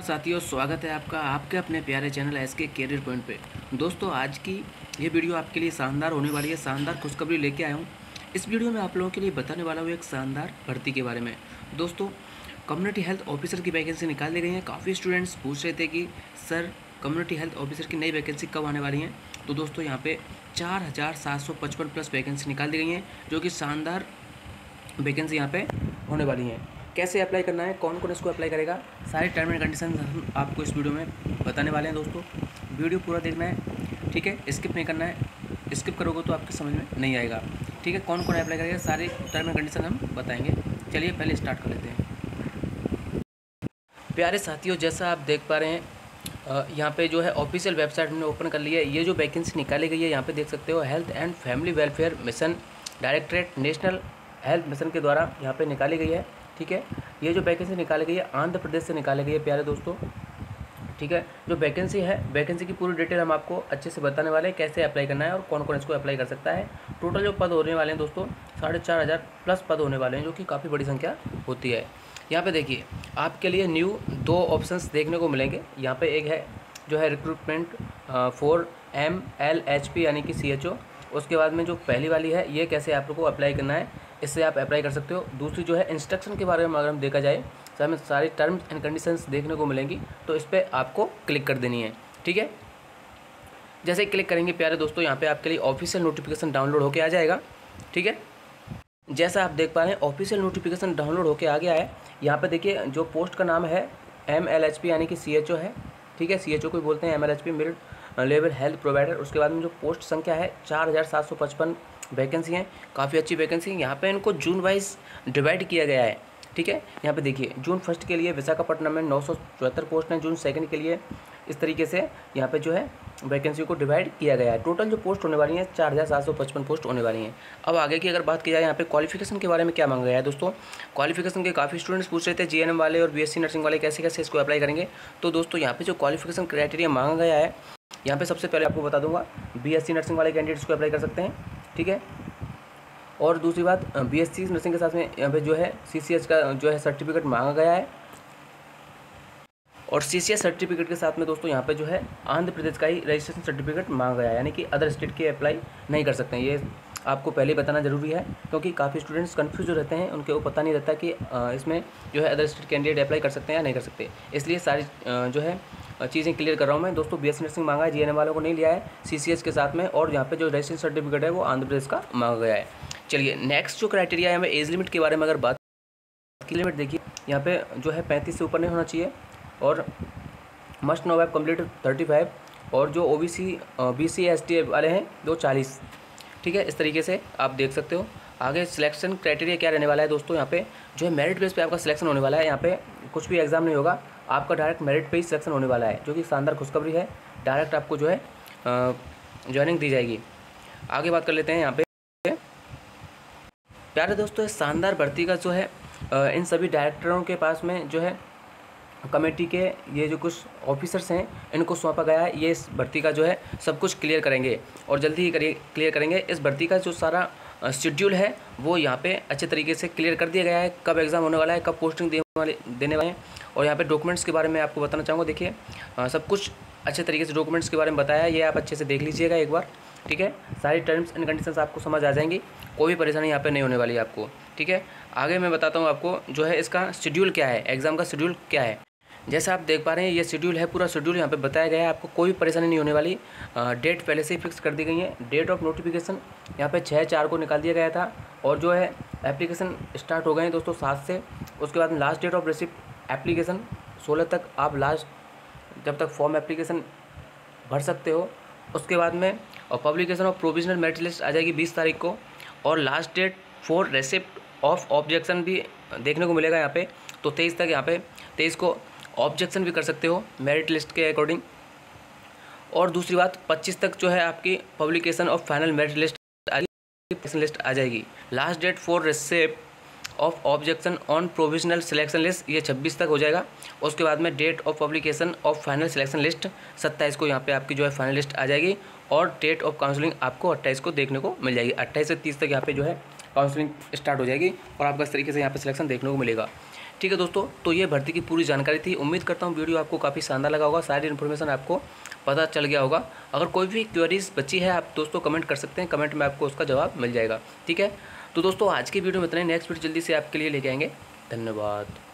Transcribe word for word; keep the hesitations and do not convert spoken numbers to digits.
साथियों, स्वागत है आपका आपके अपने प्यारे channel S K Career Point पे। दोस्तों, आज की ये वीडियो आपके लिए शानदार होने वाली है। शानदार खुशखबरी लेके आया हूँ। इस वीडियो में आप लोगों के लिए बताने वाला हूँ एक शानदार भर्ती के बारे में। दोस्तों, कम्युनिटी हेल्थ ऑफिसर की वैकेंसी निकाल दी गई है। काफ़ी स्टूडेंट्स पूछ रहे थे कि सर कम्युनिटी हेल्थ ऑफिसर की नई वैकेंसी कब आने वाली है। तो दोस्तों, यहाँ पे चार हज़ार सात सौ पचपन प्लस वैकेंसी निकाल दी गई हैं, जो कि शानदार वैकेंसी यहाँ पे होने वाली हैं। कैसे अप्लाई करना है, कौन कौन इसको अप्लाई करेगा, सारे टर्म एंड कंडीशन हम आपको इस वीडियो में बताने वाले हैं। दोस्तों, वीडियो पूरा देखना है, ठीक है, स्किप नहीं करना है। स्किप करोगे तो आपके समझ में नहीं आएगा, ठीक है। कौन कौन अप्लाई करेगा, सारे टर्म एंड कंडीशन हम बताएंगे। चलिए पहले स्टार्ट कर लेते हैं। प्यारे साथियों, जैसा आप देख पा रहे हैं, यहाँ पे जो है ऑफिशियल वेबसाइट हमने ओपन कर ली है। ये जो वैकेंसी निकाली गई है, यहाँ पे देख सकते हो, health and family welfare mission directorate national health mission के द्वारा यहाँ पे निकाली गई है, ठीक है। ये जो वैकेंसी निकाली गई है आंध्र प्रदेश से निकाली गई है प्यारे दोस्तों, ठीक है। जो वैकेंसी है, वैकेंसी की पूरी डिटेल हम आपको अच्छे से बताने वाले हैं, कैसे अप्लाई करना है और कौन कौन इसको अप्लाई कर सकता है। टोटल जो पद होने वाले हैं दोस्तों, साढ़े चार हज़ार प्लस पद होने वाले हैं, जो कि काफ़ी बड़ी संख्या होती है। यहाँ पे देखिए, आपके लिए न्यू दो ऑप्शंस देखने को मिलेंगे। यहाँ पे एक है जो है recruitment for M L H P यानी कि सी एच ओ। उसके बाद में जो पहली वाली है, ये कैसे आप लोग को अप्लाई करना है, इससे आप अप्लाई कर सकते हो। दूसरी जो है इंस्ट्रक्शन के बारे में अगर हम देखा जाए, तो हमें सारी टर्म्स एंड कंडीशंस देखने को मिलेंगी, तो इस पर आपको क्लिक कर देनी है, ठीक है। जैसे ही क्लिक करेंगे प्यारे दोस्तों, यहाँ पे आपके लिए ऑफिशियल नोटिफिकेशन डाउनलोड होकर आ जाएगा, ठीक है। जैसा आप देख पा रहे हैं, ऑफिशियल नोटिफिकेशन डाउनलोड होकर आ गया है। यहाँ पे देखिए, जो पोस्ट का नाम है एम एल एच पी यानी कि सी एच ओ है, ठीक है। सी एच ओ को बोलते हैं M L H P, mid level health provider. उसके बाद में जो पोस्ट संख्या है चार हज़ार सात सौ पचपन वैकेंसी हैं, काफ़ी अच्छी वैकेंसी। यहाँ पे इनको जून वाइज डिवाइड किया गया है, ठीक है। यहाँ पे देखिए, जून फर्स्ट के लिए विशाखापट्टनम में नौ सौ चौहत्तर पोस्ट हैं, जून सेकंड के लिए इस तरीके से यहाँ पे जो है वैकेंसी को डिवाइड किया गया है। टोटल जो पोस्ट होने वाली हैं चार हज़ार सात सौ पचपन पोस्ट होने वाली हैं। अब आगे की अगर बात की जाए, यहाँ पे क्वालिफिकेशन के बारे में क्या मांगा गया है दोस्तों। क्वालिफिकेशन के काफ़ी स्टूडेंट्स पूछ रहे थे, जी एन एम वाले और बी एस सी नर्सिंग वाले कैसे कैसे इसको अप्लाई करेंगे। तो दोस्तों, यहाँ पे जो क्वालिफिकेशन क्राइटेरिया मांगा गया है, यहाँ पे सबसे पहले आपको बता दूंगा, बी एस सी नर्सिंग वाले कैंडिडेट्स को अप्लाई कर सकते हैं, ठीक है। और दूसरी बात, बी एस सी नर्सिंग के साथ में यहाँ पे जो है सी सी एच का जो है सर्टिफिकेट मांगा गया है। और सी सी एच सर्टिफिकेट के साथ में दोस्तों यहाँ पे जो है आंध्र प्रदेश का ही रजिस्ट्रेशन सर्टिफिकेट मांगा गया है, यानी कि अदर स्टेट के अप्लाई नहीं कर सकते हैं। ये आपको पहले बताना ज़रूरी है, क्योंकि काफ़ी स्टूडेंट्स कंफ्यूज रहते हैं, उनके वो पता नहीं रहता कि इसमें जो है अदर स्टेट कैंडिडेट अप्लाई कर सकते हैं या नहीं कर सकते। इसलिए सारी जो है चीज़ें क्लियर कर रहा हूँ मैं दोस्तों। बी एस सी नर्सिंग मांगा है, जी एन एम वालों को नहीं लिया है, सी सी एच के साथ में। और यहाँ पे जो रजिस्ट्रेशन सर्टिफिकेट है वो आंध्र प्रदेश का मांगा गया है। चलिए नेक्स्ट जो क्राइटेरिया है, हमें एज लिमिट के बारे में अगर बात की, लिमिट देखिए, यहाँ पे जो है पैंतीस से ऊपर नहीं होना चाहिए, और must no have complete thirty five, और जो O B C B C S T वाले हैं वो चालीस, ठीक है। इस तरीके से आप देख सकते हो। आगे सिलेक्शन क्राइटेरिया क्या रहने वाला है दोस्तों, यहाँ पे जो है मेरिट बेस पे आपका सिलेक्शन होने वाला है। यहाँ पे कुछ भी एग्जाम नहीं होगा, आपका डायरेक्ट मेरिट पे ही सिलेक्शन होने वाला है, जो कि शानदार खुशखबरी है। डायरेक्ट आपको जो है ज्वाइनिंग दी जाएगी। आगे बात कर लेते हैं। यहाँ पे प्यारे दोस्तों, इस शानदार भर्ती का जो है इन सभी डायरेक्टरों के पास में जो है कमेटी के ये जो कुछ ऑफिसर्स हैं, इनको सौंपा गया है। ये इस भर्ती का जो है सब कुछ क्लियर करेंगे, और जल्दी ही क्लियर करेंगे। इस भर्ती का जो सारा शेड्यूल है वो यहाँ पे अच्छे तरीके से क्लियर कर दिया गया है, कब एग्ज़ाम होने वाला है, कब पोस्टिंग देने वाले देने वाले हैं। और यहाँ पे डॉक्यूमेंट्स के बारे में आपको बताना चाहूँगा। देखिए, सब कुछ अच्छे तरीके से डॉक्यूमेंट्स के बारे में बताया है, ये आप अच्छे से देख लीजिएगा एक बार, ठीक है। सारी टर्म्स एंड कंडीशंस आपको समझ आ जाएंगी, कोई भी परेशानी यहाँ पे नहीं होने वाली है आपको, ठीक है। आगे मैं बताता हूँ आपको जो है इसका शेड्यूल क्या है, एग्ज़ाम का शेड्यूल क्या है। जैसा आप देख पा रहे हैं, ये शेड्यूल है, पूरा शेड्यूल यहाँ पे बताया गया है, आपको कोई भी परेशानी नहीं होने वाली। डेट पहले से ही फिक्स कर दी गई है। डेट ऑफ नोटिफिकेशन यहाँ पे छः चार को निकाल दिया गया था, और जो है एप्लीकेशन स्टार्ट हो गए हैं दोस्तों सात से। उसके बाद में last date of receipt application सोलह तक आप लास्ट जब तक फॉर्म एप्लीकेशन भर सकते हो। उसके बाद में और publication of provisional merit list आ जाएगी बीस तारीख को, और last date for receipt of objection भी देखने को मिलेगा यहाँ पे। तो तेईस तक यहाँ पे तेईस को ऑब्जेक्शन भी कर सकते हो मेरिट लिस्ट के अकॉर्डिंग। और दूसरी बात, पच्चीस तक जो है आपकी publication of final merit list list आ जाएगी। Last date for receipt of objection on provisional selection list ये छब्बीस तक हो जाएगा। उसके बाद में date of publication of final selection list सत्ताईस को यहाँ पे आपकी जो है फाइनल लिस्ट आ जाएगी, और डेट ऑफ काउंसलिंग आपको अट्ठाईस को देखने को मिल जाएगी। अट्ठाईस से तीस तक यहाँ पे जो है काउंसलिंग स्टार्ट हो जाएगी, और आपका इस तरीके से यहाँ पे सिलेक्शन देखने को मिलेगा। ठीक है दोस्तों, तो ये भर्ती की पूरी जानकारी थी। उम्मीद करता हूँ वीडियो आपको काफ़ी शानदार लगा होगा, सारी इन्फॉर्मेशन आपको पता चल गया होगा। अगर कोई भी क्वेरीज बची है आप दोस्तों कमेंट कर सकते हैं, कमेंट में आपको उसका जवाब मिल जाएगा। ठीक है, तो दोस्तों आज की वीडियो में इतना ही, नेक्स्ट वीडियो जल्दी से आपके लिए लेके आएंगे। धन्यवाद।